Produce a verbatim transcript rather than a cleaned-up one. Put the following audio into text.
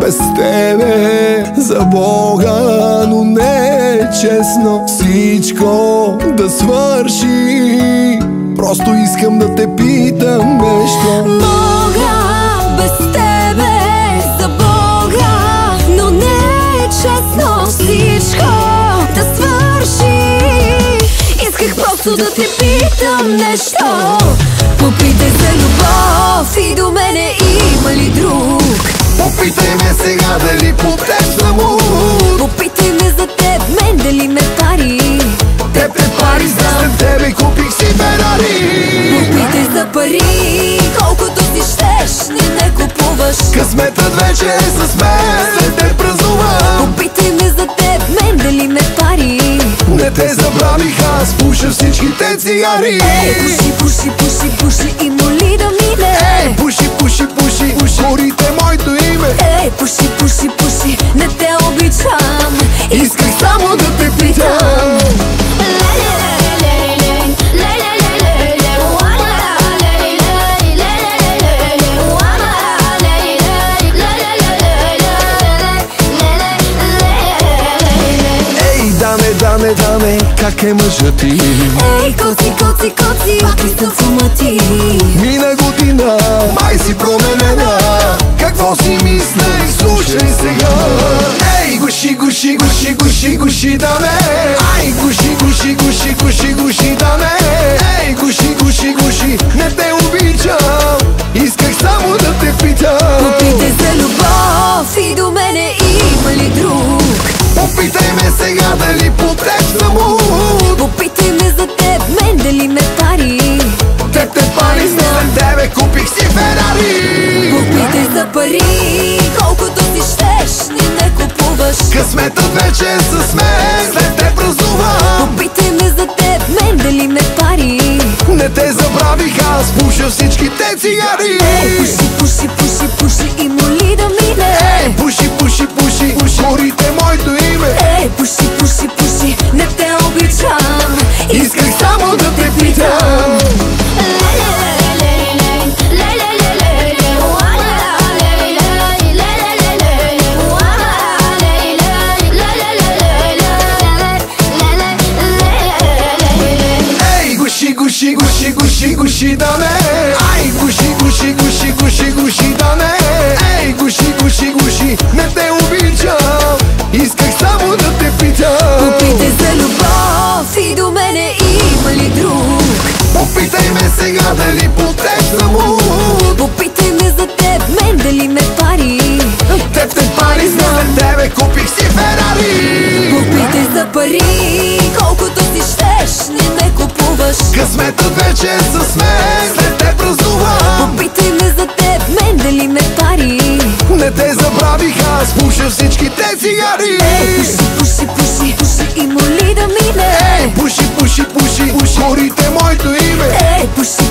без тебе за Бога, но не е честно всичко да свърши. Просто искам да те питам нещо. Мога без тебе за Бога, но не е честно всичко да свърши. Исках просто да те питам нещо. Попитай за любов и до мене има ли друг? Попитай ме сега дали по теб съм луд. Попитай ме за теб, мен дали ме пари. Теб те пари знам, тебе купих си Ферари. Попитай за пари, колкото си щеш, не не купуваш. Късметът вече е с мен, след те празнувам. Попитай ме за теб, мен дали ме пари. Не те забравих, аз пуша всичките цигари. Ей, пуши, пуши, пуши, пуши и моли да мине. Ей, пуши, пуши, пуши, пуши, горите моето име. Ей, пуши, пуши, пуши, не те обичам. Исках само да те питам. Даме, даме, даме, как е мъжът ти? Ей, коци, коци, коци, пак ли са в ума ти? Мина година, май си променена. Какво си мислех, слушай сега. Ей, гуши, гуши, гуши, гуши, гуши, даме. Ай, гуши, гуши, гуши, гуши, гуши, даме. Ей, гуши, гуши, гуши, не те обичам. Исках само да те питам. Попитай за любов и до мене има ли друг? Попитай ме сега дали по теб съм луд. Попитай ме за теб, мен дали ме пари. Теб те пари знам, тебе купих си Ферари. Попитай за пари, колкото си щеш, не не купуваш. Късметът вече е с мен, след те празнувам. Попитай ме за теб, мен дали ме пари. Не те забравих, аз пуша всичките цигари. Ей, пуши, пуши, пуши, пуши и моли да мине. Ей, пуши, пуши, пуши, пуши, горите моето име. Ей, пуши, пуши, пуши, не те обичам. Исках само да те питам. Ей, гуши, гуши, гуши, гуши, гуши, даме. Ай, гуши, гуши, гуши, гуши, гуши, даме. Ей, гуши, гуши, гуши, не те обичам. Исках само да те питам. Попитай за любов и до мене има ли друг? Попитай ме сега дали по теб съм луд. Попитай ме за теб, мен дали ме пари. Теб те пари знам, тебе купих си Ферари. Попитай за пари, колкото си щеш, не ме купуваш. Късметът вече е с мен, след те празнувам. Попитай ме за теб, мен дали ме пари. Не те забравих, аз пуша всичките цигари. Ей, пуши, пуши, пуши, пуши и моли да мине. Ей, пуши, пуши, пуши, пуши, горите моето име. Ей, пуши,